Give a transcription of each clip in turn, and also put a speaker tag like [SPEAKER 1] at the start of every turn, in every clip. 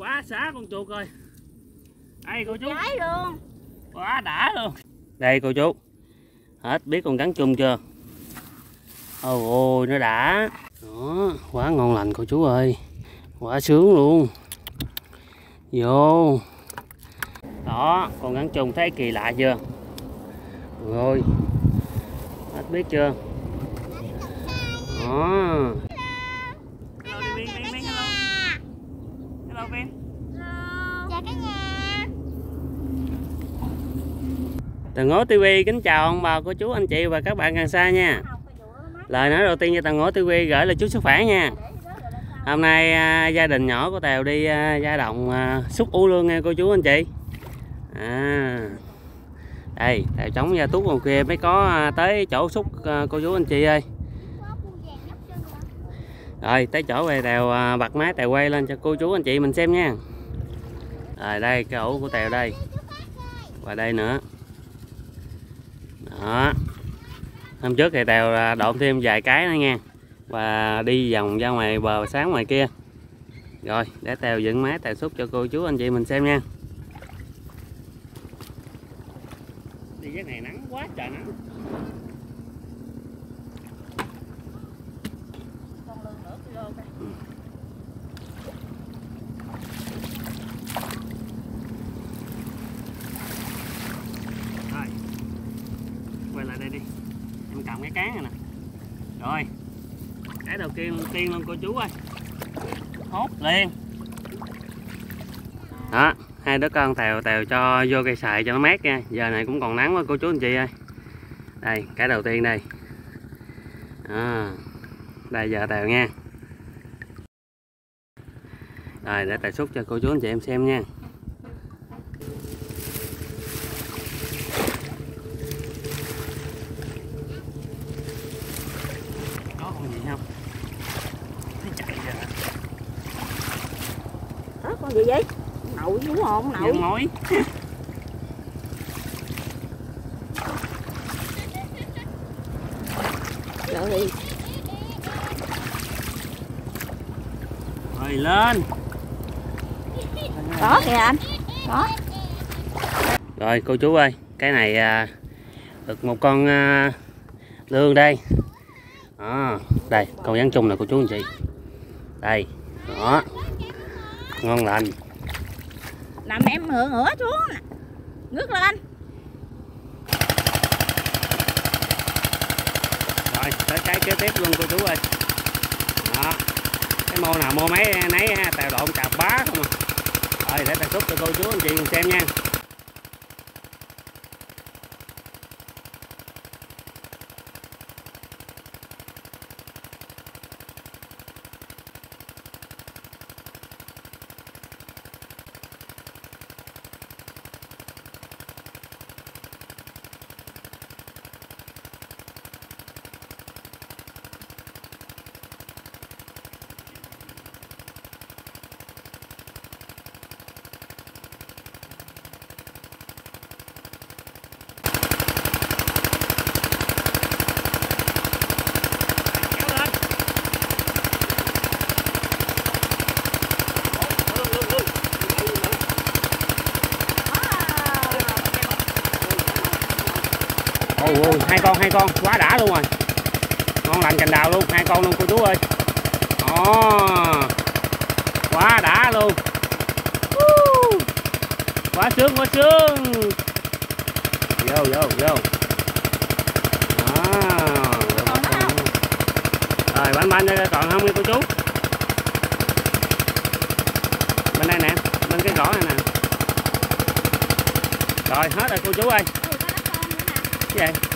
[SPEAKER 1] quá xá con chuột rồi. Đây cô chú.
[SPEAKER 2] Trái luôn.
[SPEAKER 1] Quá đã luôn. Đây cô chú. Hết biết con cắn chung chưa? Ôi nó đã. Đó, quá ngon lành cô chú ơi. Quá sướng luôn. Vô. Đó, con cắn chung thấy kỳ lạ chưa? Rồi. Hết biết chưa? Đó. Hello Viên, hello. Hello Viên.
[SPEAKER 2] Chào cả nhà.
[SPEAKER 1] Tần Ngố TV kính chào ông bà, cô chú, anh chị và các bạn gần xa nha. Lời nói đầu tiên cho Tần Ngố TV gửi lời chúc sức khỏe nha. Hôm nay gia đình nhỏ của Tèo đi gia động xúc u lương nha cô chú anh chị. Đây Tèo chống ra tuốt ngoài kia mới có tới chỗ xúc cô chú anh chị ơi. Rồi tới chỗ về Tèo bật máy Tèo quay lên cho cô chú anh chị mình xem nha. Rồi đây cái ổ của Tèo đây. Và đây nữa. Đó. Hôm trước thì Tèo độn thêm vài cái nữa nha. Và đi vòng ra ngoài bờ sáng ngoài kia. Rồi để Tèo dựng máy Tèo xúc cho cô chú anh chị mình xem nha. Đi cái này nắng quá trời nắng. Rồi quay lại đây đi, em cầm cái cán này nè. Rồi cái đầu tiên luôn cô chú ơi, hốt liền. Đó, hai đứa con Tèo cho vô cây xài cho nó mát nha. Giờ này cũng còn nắng quá cô chú anh chị ơi. Đây cái đầu tiên đây. Đây giờ Tèo nha. Rồi để Tèo xúc cho cô chú anh chị em xem nha. Có con gì không? Thấy chạy rồi.
[SPEAKER 2] Đó con gì vậy? Nậu đúng không? Nậu.
[SPEAKER 1] Giang mối.
[SPEAKER 2] Rồi.
[SPEAKER 1] Rồi lên.
[SPEAKER 2] Đó kìa anh. Đó.
[SPEAKER 1] Rồi cô chú ơi, cái này được một con lương đây. Đó, đây con rắn chung nè cô chú anh chị. Đây, đó. Ngon lành.
[SPEAKER 2] Nằm em ngửa xuống. Ngước lên.
[SPEAKER 1] Rồi, tới cái kế tiếp luôn cô chú ơi. Đó. Cái mô nào mô mấy nấy Tèo độn chà bá không à. Rồi để Tèo xúc cho cô chú anh chị cùng xem nha. Ôi, hai con quá đã luôn rồi. Ngon lành cành đào luôn, hai con luôn cô chú ơi. Quá đã luôn. Quá sướng. Vô. Rồi bánh đây còn không cô chú? Bên đây nè, bên cái gõ này nè. Rồi hết rồi cô chú ơi. Cái gì?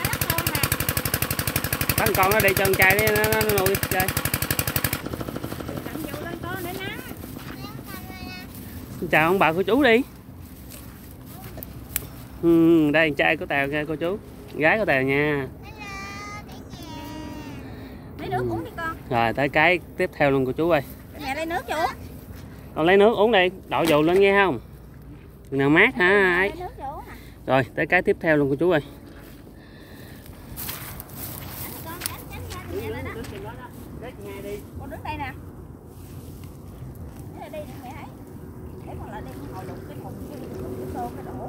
[SPEAKER 1] Bánh con nó đi chân chai đi, nó nuôi chơi. Chào ông bà cô chú đi. Đây trai của Tèo kìa cô chú, gái của Tèo nha.
[SPEAKER 2] Lấy nước uống đi con.
[SPEAKER 1] Rồi tới cái tiếp theo luôn cô chú ơi.
[SPEAKER 2] Nhà lấy nước cho uống.
[SPEAKER 1] Con lấy nước uống đi, đổ dù lên nghe không? Chừng nào mát hả ấy. Rồi tới cái tiếp theo luôn cô chú ơi.
[SPEAKER 2] Con đứng đây nè. Đi mẹ thấy. lại đi hồi lục cái thùng cái xô cái đổ.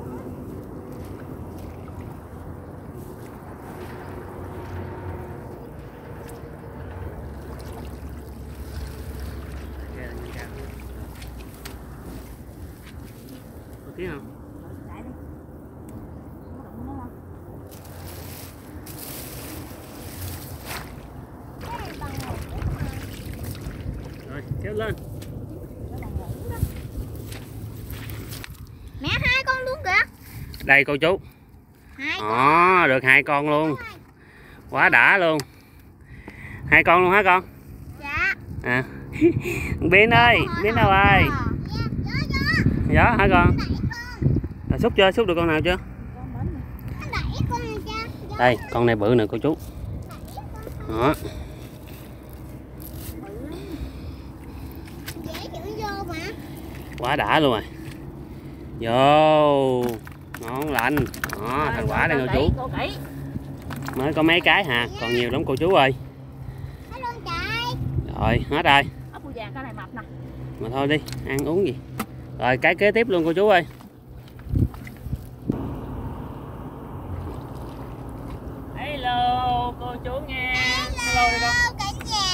[SPEAKER 1] Có tiếng không?
[SPEAKER 2] Lại đi. Không đụng nữa không?
[SPEAKER 1] Rồi, kéo lên.
[SPEAKER 2] Mẹ hai con luôn kìa.
[SPEAKER 1] Đây cô chú.
[SPEAKER 2] Hai
[SPEAKER 1] Đó, được 2 con luôn. Quá đã luôn. 2 con luôn hả con?
[SPEAKER 2] dạ.
[SPEAKER 1] À. Biến ơi, Biến đâu rồi? Gió hả con? Rồi, xúc chưa? Xúc được con nào chưa? Đây, con này bự nè cô chú. Đó. Quá đã luôn rồi. Vô. Ngon lành. Đó, thành quả đây cô chú. Mới có mấy cái hả? Còn nhiều lắm cô chú ơi. Rồi, hết rồi. Mà thôi đi, ăn uống gì. Rồi, cái kế tiếp luôn cô chú ơi. Hello cô chú nha. Hello đi con.
[SPEAKER 2] cả nhà.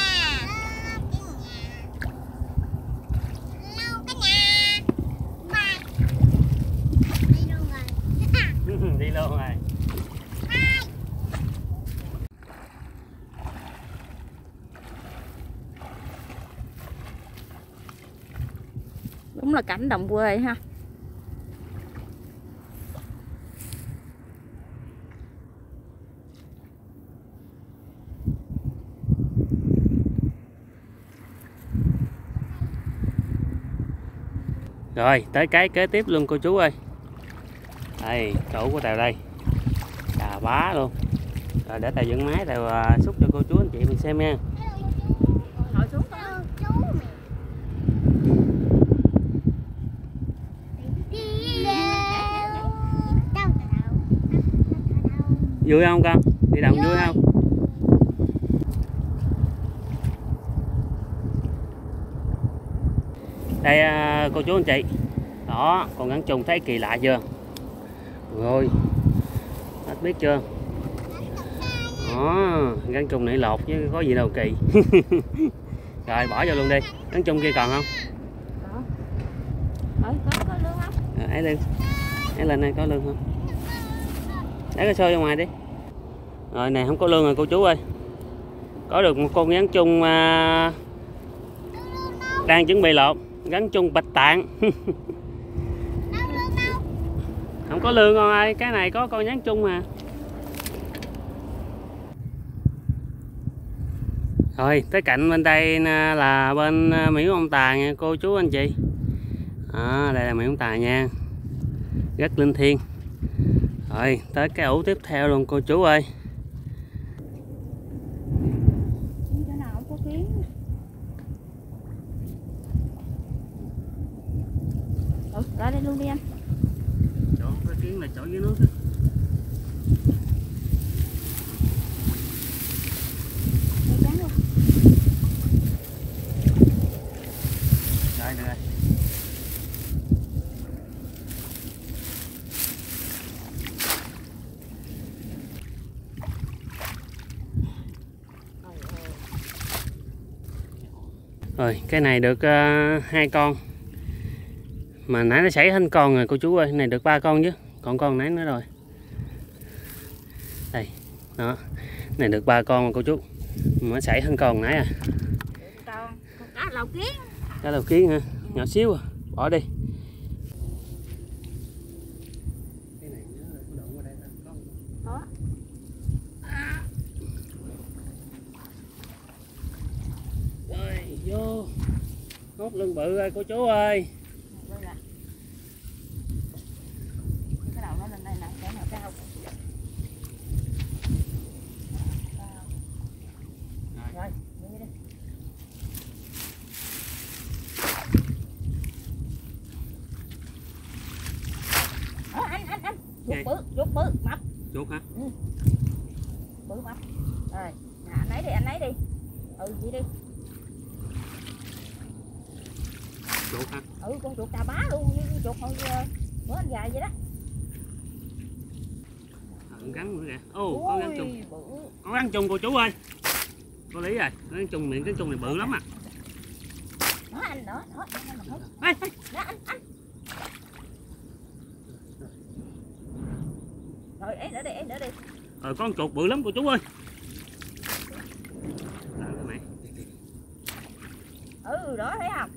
[SPEAKER 2] Hello cả nhà. Bye. Đi luôn rồi.
[SPEAKER 1] Đi luôn rồi.
[SPEAKER 2] Đúng là cảnh đồng quê ha.
[SPEAKER 1] Rồi, tới cái kế tiếp luôn cô chú ơi. Đây, chỗ của Tèo đây. Cà bá luôn. Rồi để Tèo dẫn máy Tèo xúc cho cô chú anh chị mình xem nha.
[SPEAKER 2] Ngồi xuống con.
[SPEAKER 1] Vui không con? Đi đồng vui không? Đây cô chú anh chị. Đó, con gắn chung thấy kỳ lạ chưa? Rồi. Hết biết chưa? Đó, gắn chung này lột chứ có gì đâu kỳ. Rồi bỏ vô luôn đi. Gắn chung kia còn không?
[SPEAKER 2] Có lương không?
[SPEAKER 1] Ấy lên. Ấy lên đây có lương không? Lấy cái xôi ra ngoài đi. Rồi này không có lương rồi cô chú ơi. Có được một con gắn chung đang chuẩn bị lột, gắn chung bạch tạng. Không có lương con ơi, cái này có con gắn chung mà. Rồi tới cạnh bên đây là bên miễu ông Tà nha cô chú anh chị. Đây là miễu ông Tà nha, rất linh thiêng. Rồi tới cái ủ tiếp theo luôn cô chú ơi.
[SPEAKER 2] Chỗ nào không có kiến. Ra đây luôn đi anh.
[SPEAKER 1] Chỗ có kiến là chỗ dưới nước đó.
[SPEAKER 2] Đây trắng luôn.
[SPEAKER 1] Rồi được rồi. Rồi cái này được 2 con. Mà nãy nó xảy thành con rồi cô chú ơi, này được 3 con chứ. Còn con nãy nữa rồi. Đây, đó. Này được 3 con mà cô chú. Mà xảy thành con nãy à.
[SPEAKER 2] Con cá lầu kiến.
[SPEAKER 1] Cá lầu kiến hả? Nhỏ xíu à. Bỏ đi. Cái này nó đụng qua đây con.
[SPEAKER 2] Đó.
[SPEAKER 1] Rồi vô. Hốt lưng bự ơi cô chú ơi.
[SPEAKER 2] Cái đầu nó lên đây nè, cái nào cao. Rồi, đi đi. Anh. Chuột bự, mập.
[SPEAKER 1] Chuột hả?
[SPEAKER 2] Ừ. Bự mập. Rồi, anh lấy đi. Ừ, đi đi.
[SPEAKER 1] chuột hả?
[SPEAKER 2] Ừ, con chuột cà bá luôn, như con chuột hồi bữa anh dài vậy đó.
[SPEAKER 1] Con rắn nữa kìa. Con rắn chung. Con rắn chung cô chú ơi. Có lý rồi, con rắn chung, miệng cái chung này bự lắm à.
[SPEAKER 2] Đó anh, đó.
[SPEAKER 1] Ê.
[SPEAKER 2] Đó anh. Rồi em đỡ đi.
[SPEAKER 1] Rồi con chuột bự lắm cô chú ơi.
[SPEAKER 2] Đó thấy không?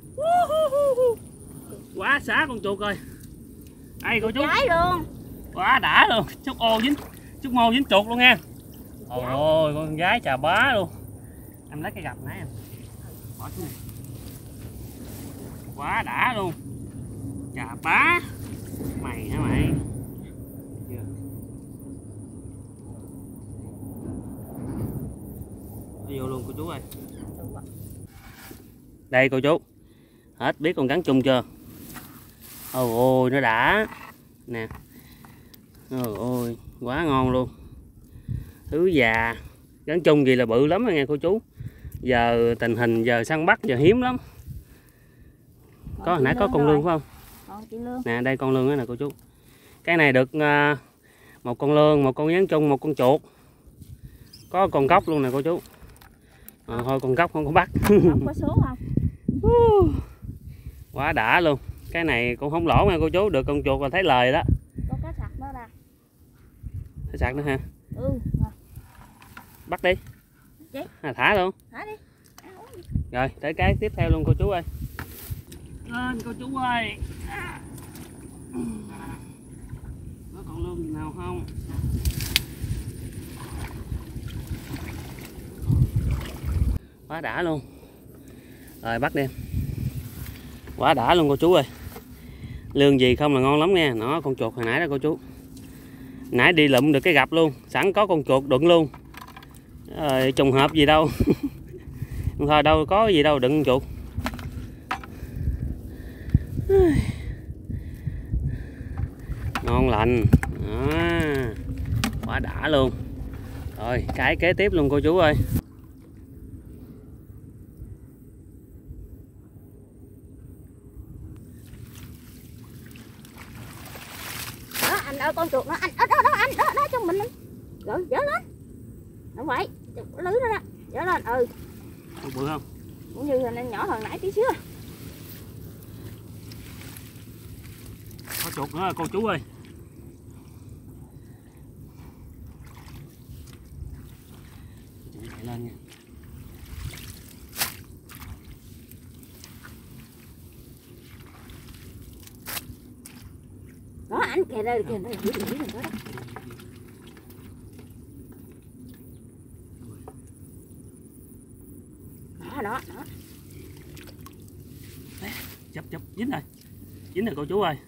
[SPEAKER 1] Quá xá con chuột rồi. Đây cô chú.
[SPEAKER 2] Trái luôn.
[SPEAKER 1] Quá đã luôn. Chút mô dính chuột luôn nha. Ôi con gái chà bá luôn. Em lấy cái gập nãy em. Bỏ xuống này. Quá đã luôn. Chà bá. Mày hả mày? Vô luôn cô chú ơi. Đây cô chú. Hết biết con rắn chung chưa? Ôi nó đã. Nè. Ôi quá ngon luôn. Thứ già. Rắn chung gì là bự lắm nha cô chú. Giờ tình hình giờ săn bắt giờ hiếm lắm. Có hồi nãy có con lương phải không? Nè đây con lương đó nè cô chú. Cái này được một con lương, một con rắn chung, một con chuột. Có con cóc luôn nè cô chú. Thôi con cóc không có bắt.
[SPEAKER 2] Không có số không?
[SPEAKER 1] Quá đã luôn. Cái này cũng không lỗ nha cô chú. Được con chuột là thấy lời đó.
[SPEAKER 2] Có cá sặc đó nè.
[SPEAKER 1] Cá sặc nữa ha?
[SPEAKER 2] Ừ.
[SPEAKER 1] Bắt đi. Thả luôn.
[SPEAKER 2] Thả đi.
[SPEAKER 1] Rồi tới cái tiếp theo luôn cô chú ơi. Lên cô chú ơi. Có còn lương gì nào không? Quá đã luôn. Rồi bắt đi. Quá đã luôn cô chú ơi. Lương gì không là ngon lắm nha. Nó con chuột hồi nãy đó cô chú. Nãy đi lụm được cái gập luôn. Sẵn có con chuột đựng luôn. Rồi trùng hợp gì đâu. Thôi đâu có gì đâu đựng chuột. Ngon lành. Đó. Quá đã luôn. Rồi cái kế tiếp luôn cô chú ơi.
[SPEAKER 2] Anh ơi con chuột nó anh đó anh đó trong mình rồi dỡ lên không vậy lưới đó đó dỡ lên
[SPEAKER 1] Con bự không?
[SPEAKER 2] cũng như là nhỏ hơn nãy tí xíu.
[SPEAKER 1] Có chuột nữa rồi cô chú ơi. Chạy lên nha.
[SPEAKER 2] Đó anh kìa đây đó. Đó.
[SPEAKER 1] Chấp dính rồi. Dính rồi cô chú ơi.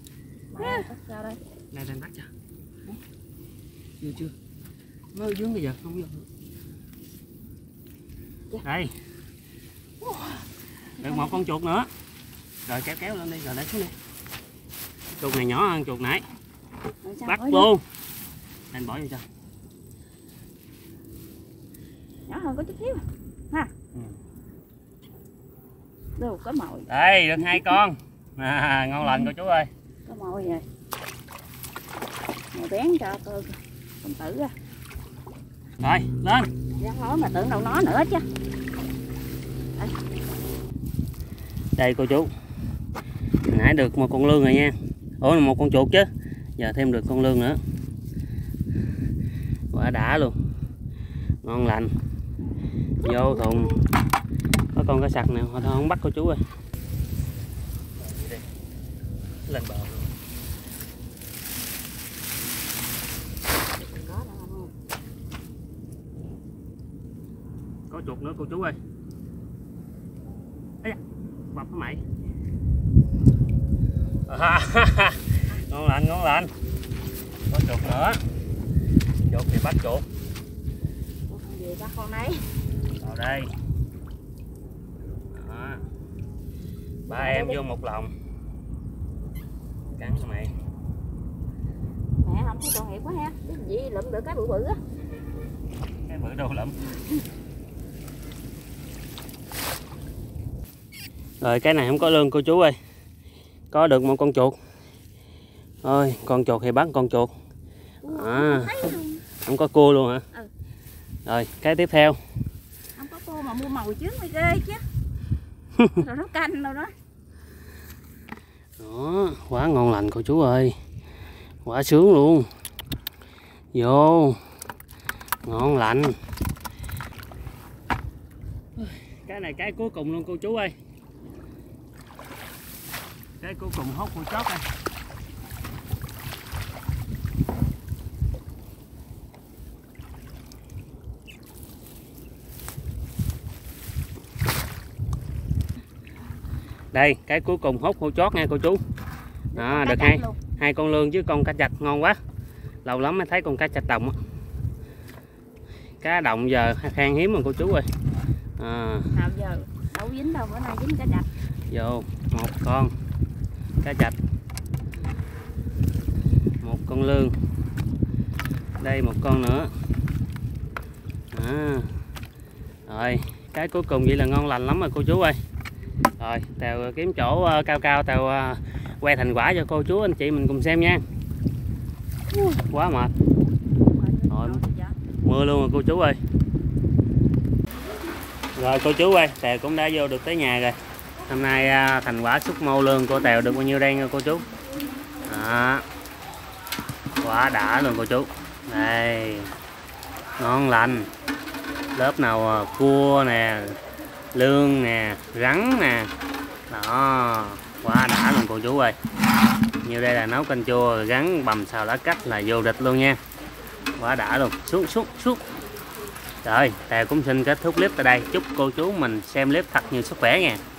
[SPEAKER 1] Đây bắt cho. Chưa. Nó dướng bây giờ không vô. Đây. Được một con chuột nữa. Rồi kéo lên đi rồi để xuống đi. Chuột này nhỏ hơn chuột nãy. Bắt luôn. Anh bỏ vô cho.
[SPEAKER 2] Nhỏ hơn có chút xíu ha. Đâu có mồi.
[SPEAKER 1] Đây được 2 con. Ngon lành cô chú ơi.
[SPEAKER 2] Có mồi rồi. Mồi bén cho tôi con tử ra.
[SPEAKER 1] Rồi lên.
[SPEAKER 2] Rắn nói mà tưởng đâu nó nữa chứ.
[SPEAKER 1] Đây cô chú. Nãy được một con lương rồi nha. Một con chuột chứ. Giờ thêm được con lương nữa. Quá đã luôn. Ngon lành. Vô thùng. Có con cá sặc nào thôi không bắt cô chú ơi. Lên bờ luôn. Có chuột nữa cô chú ơi. Ây da, bập hả mày? Ngon lành. Có chuột nữa. Chuột thì bắt chuột.
[SPEAKER 2] Con gì ba con nấy.
[SPEAKER 1] Vào đây. Đó. Ba em vô một lòng. Cắn cho mày.
[SPEAKER 2] Mẹ không thấy tội nghiệp quá ha. Cái gì lụm được cái bự á.
[SPEAKER 1] Cái bự đâu lụm. Rồi cái này không có lương cô chú ơi. Có được một con chuột. Ôi, con chuột thì bắt con chuột. Không có cua luôn hả?
[SPEAKER 2] Ừ.
[SPEAKER 1] Rồi cái tiếp theo.
[SPEAKER 2] Không có cua mà mua mồi trước mới ghê chứ. Rồi nó canh đâu đó.
[SPEAKER 1] Đó, quá ngon lành cô chú ơi. Quá sướng luôn. Vô. Ngon lành. Cái này cái cuối cùng luôn cô chú ơi. Cái cuối cùng hốt cô chót đây. Đây cái cuối cùng hốt hô chót nha cô chú. Đó, được hai con lương chứ con cá chạch ngon quá. Lâu lắm mới thấy con cá chạch đồng. Cá đồng giờ khan hiếm rồi cô chú ơi.
[SPEAKER 2] Nào giờ đâu dính đâu, bữa nay dính cá chạch.
[SPEAKER 1] Vô một con cá chạch, một con lương, đây một con nữa. Rồi cái cuối cùng vậy là ngon lành lắm rồi cô chú ơi. Rồi Tèo kiếm chỗ cao cao Tèo quay thành quả cho cô chú anh chị mình cùng xem nha. Quá mệt. Rồi, mưa luôn rồi cô chú ơi. Rồi cô chú ơi, Tèo cũng đã vô được tới nhà rồi. Hôm nay thành quả xúc mâu lương của Tèo được bao nhiêu đây nha cô chú. Đó. Quá đã luôn cô chú. Đây. Ngon lành. Lớp nào cua nè, lương nè, rắn nè. Đó. Quá đã luôn cô chú ơi. Như đây là nấu canh chua gắn bằm xào lá cách là vô địch luôn nha. Quá đã luôn. Xuống. Rồi, Tèo cũng xin kết thúc clip tại đây. Chúc cô chú mình xem clip thật nhiều sức khỏe nha.